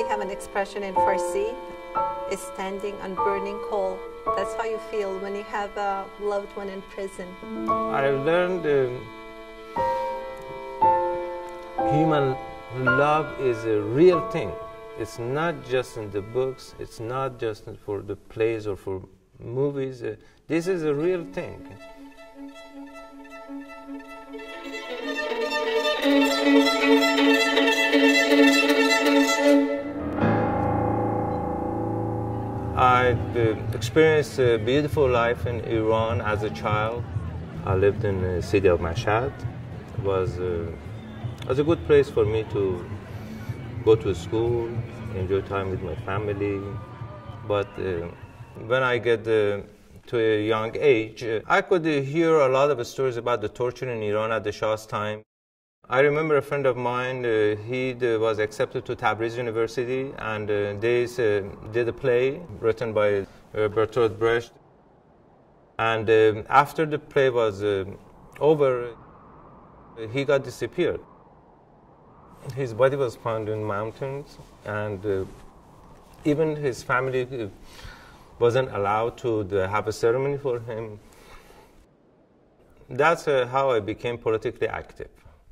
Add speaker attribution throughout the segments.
Speaker 1: have an expression in Farsi, is standing on burning coal. That's how you feel when you have a loved one in prison.
Speaker 2: I learned human love is a real thing. It's not just in the books, it's not just for the plays or for movies. This is a real thing. I experienced a beautiful life in Iran as a child. I lived in the city of Mashhad. It was a good place for me to go to school, enjoy time with my family. But when I get to a young age, I could hear a lot of stories about the torture in Iran at the Shah's time. I remember a friend of mine, he was accepted to Tabriz University, and they did a play written by Bertolt Brecht. And after the play was over, he got disappeared. His body was found in mountains, and even his family wasn't allowed to have a ceremony for him. That's how I became politically active.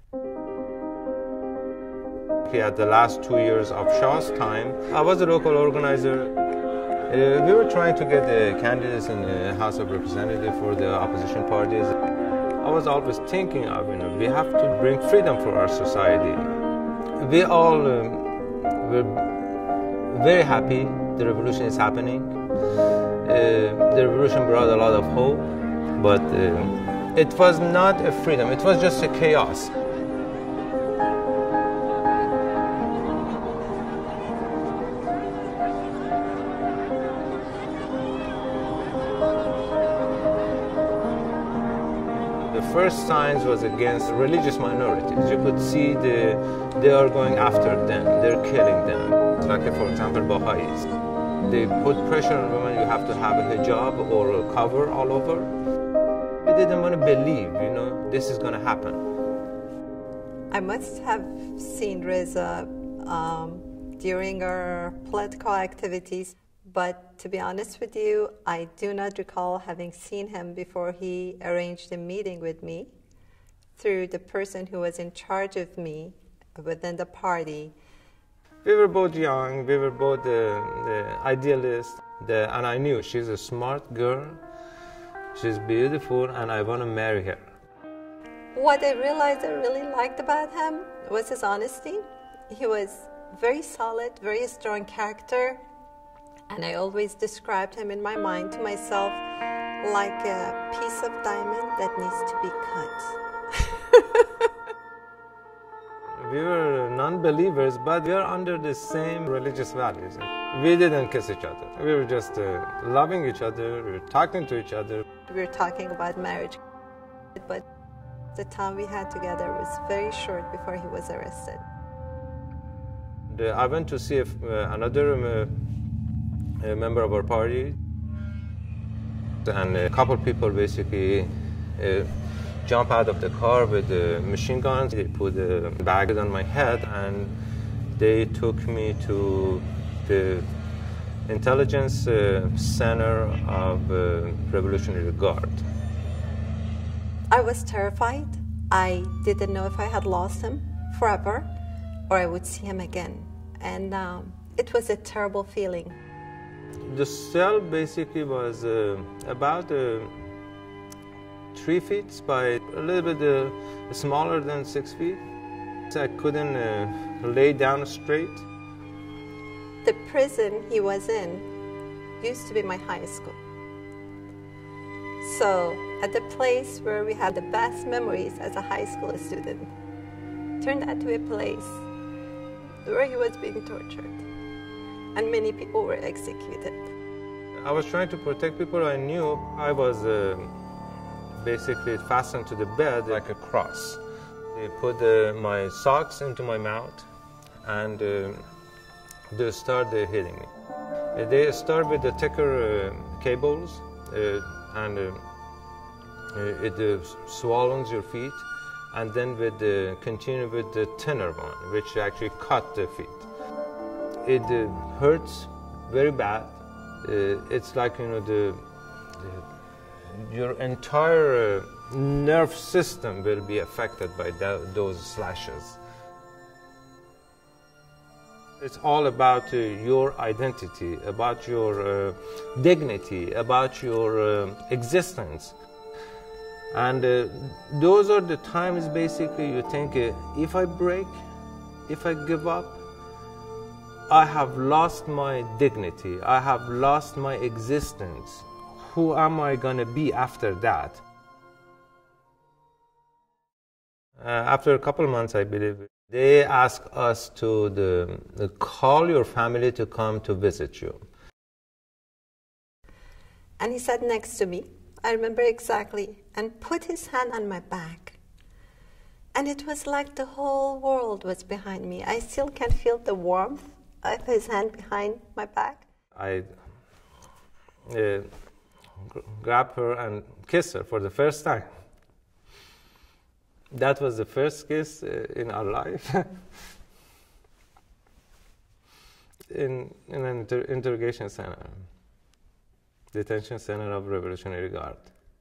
Speaker 2: At the last 2 years of Shah's time, I was a local organizer. We were trying to get the candidates in the House of Representatives for the opposition parties. I was always thinking of, we have to bring freedom for our society. We all were very happy the revolution is happening. The revolution brought a lot of hope, but it was not a freedom, it was just a chaos. The first signs was against religious minorities. You could see they are going after them, they're killing them. Like, for example, Baha'is. They put pressure on women, you have to have a hijab or a cover all over. We didn't want to believe, this is going to happen.
Speaker 1: I must have seen Reza during our political activities, but to be honest with you, I do not recall having seen him before he arranged a meeting with me through the person who was in charge of me within the party.
Speaker 2: We were both young, we were both the idealists, and I knew she's a smart girl, she's beautiful, and I want to marry her.
Speaker 1: What I realized I really liked about him was his honesty. He was very solid, very strong character, and I always described him in my mind to myself like a piece of diamond that needs to be cut.
Speaker 2: We were non-believers, but we are under the same religious values. We didn't kiss each other. We were just loving each other, we were talking to each other.
Speaker 1: We were talking about marriage, but the time we had together was very short before he was arrested.
Speaker 2: I went to see another member of our party, and a couple people basically jump out of the car with machine guns. They put a bag on my head, and they took me to the intelligence center of Revolutionary Guard.
Speaker 1: I was terrified. I didn't know if I had lost him forever or I would see him again. And it was a terrible feeling.
Speaker 2: The cell basically was about 3 feet by a little bit smaller than 6 feet. So I couldn't lay down straight.
Speaker 1: The prison he was in used to be my high school. So at the place where we had the best memories as a high school student, turned out to be a place where he was being tortured and many people were executed.
Speaker 2: I was trying to protect people I knew. I was basically fastened to the bed like a cross. They put my socks into my mouth and they started hitting me. They start with the thicker cables and it swallows your feet, and then continue with the thinner one, which actually cut the feet. It hurts very bad. It's like, you know, your entire nerve system will be affected by those slashes. It's all about your identity, about your dignity, about your existence. And those are the times basically you think, if I break, if I give up, I have lost my dignity, I have lost my existence. Who am I going to be after that? After a couple of months, I believe, they asked us to call your family to come to visit you.
Speaker 1: And he sat next to me, I remember exactly, and put his hand on my back. And it was like the whole world was behind me. I still can feel the warmth of his hand behind my back.
Speaker 2: I grabbed her and kissed her for the first time. That was the first kiss in our life. in an interrogation center, detention center of Revolutionary Guard.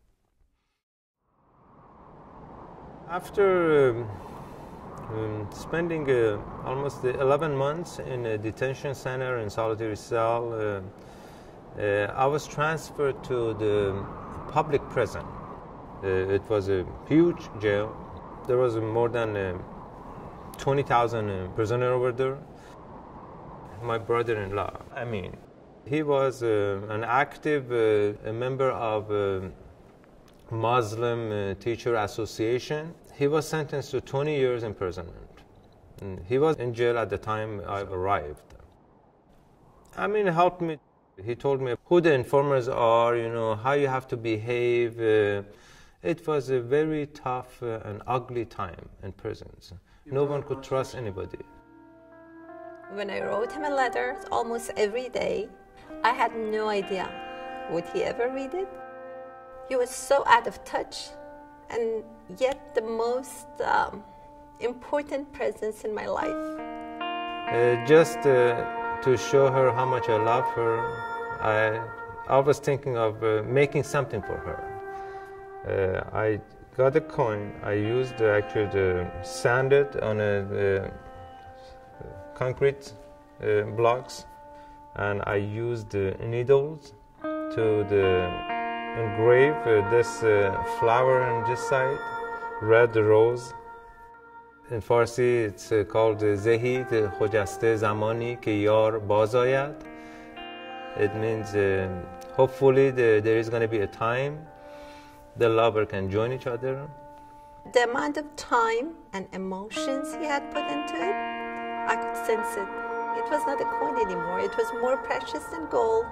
Speaker 2: After spending almost 11 months in a detention center in solitary cell, I was transferred to the public prison. It was a huge jail. There was more than 20,000 prisoners over there. My brother-in-law, he was an active member of Muslim Teacher Association. He was sentenced to 20 years imprisonment. He was in jail at the time I arrived. He helped me. He told me who the informers are, you know, how you have to behave. It was a very tough and ugly time in prisons. No one could trust anybody.
Speaker 1: When I wrote him a letter almost every day, I had no idea, would he ever read it? He was so out of touch, and yet the most important presence in my life.
Speaker 2: Just to show her how much I love her, I was thinking of making something for her. I got a coin. I used actually to sand it on a concrete blocks, and I used needles to engrave this flower on this side, red rose. In Farsi, it's called Zehid Khojaste Zamani Ke Yar Bazayad. It means hopefully there is going to be a time the lover can join each other.
Speaker 1: The amount of time and emotions he had put into it, I could sense it. It was not a coin anymore. It was more precious than gold.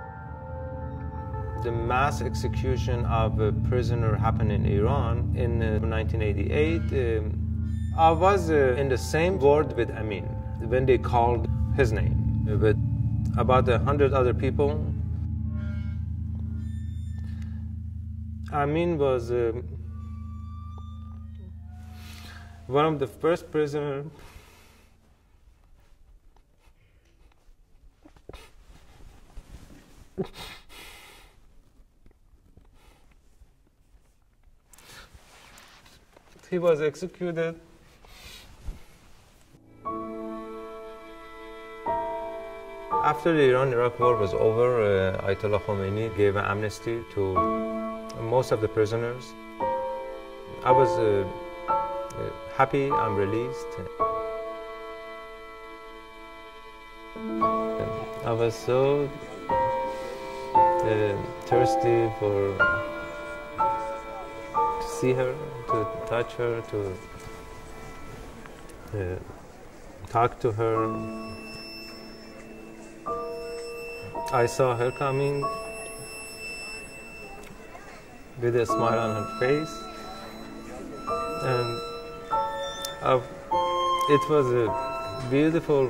Speaker 2: The mass execution of a prisoner happened in Iran in 1988. I was in the same ward with Amin when they called his name with about 100 other people. Amin was one of the first prisoners he was executed. After the Iran-Iraq war was over, Ayatollah Khomeini gave an amnesty to most of the prisoners. I was happy I'm released. I was so thirsty to see her, to touch her, to talk to her. I saw her coming with a smile on her face, and it was a beautiful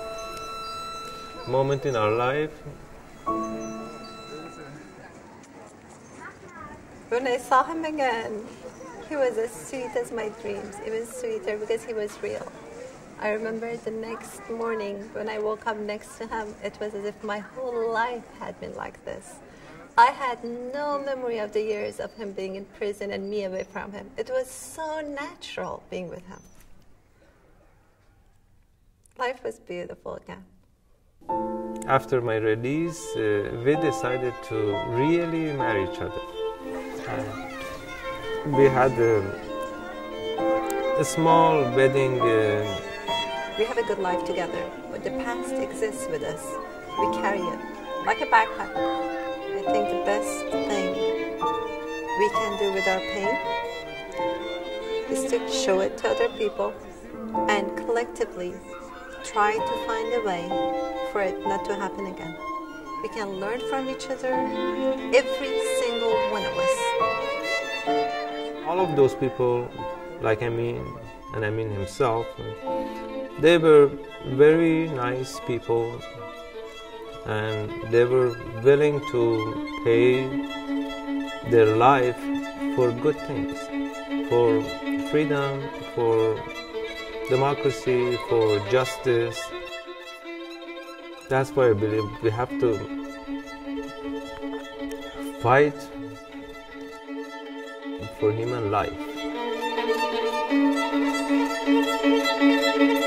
Speaker 2: moment in our life.
Speaker 1: When I saw him again, he was as sweet as my dreams. Even sweeter because he was real. I remember the next morning when I woke up next to him, it was as if my whole life had been like this. I had no memory of the years of him being in prison and me away from him. It was so natural being with him. Life was beautiful again.
Speaker 2: After my release, we decided to really marry each other. We had a small wedding.
Speaker 1: We have a good life together, but the past exists with us. We carry it like a backpack. I think the best thing we can do with our pain is to show it to other people and collectively try to find a way for it not to happen again. We can learn from each other, every single one of us.
Speaker 2: All of those people, like Amin and Amin himself, they were very nice people, and they were willing to pay their life for good things, for freedom, for democracy, for justice. That's why I believe we have to fight for human life.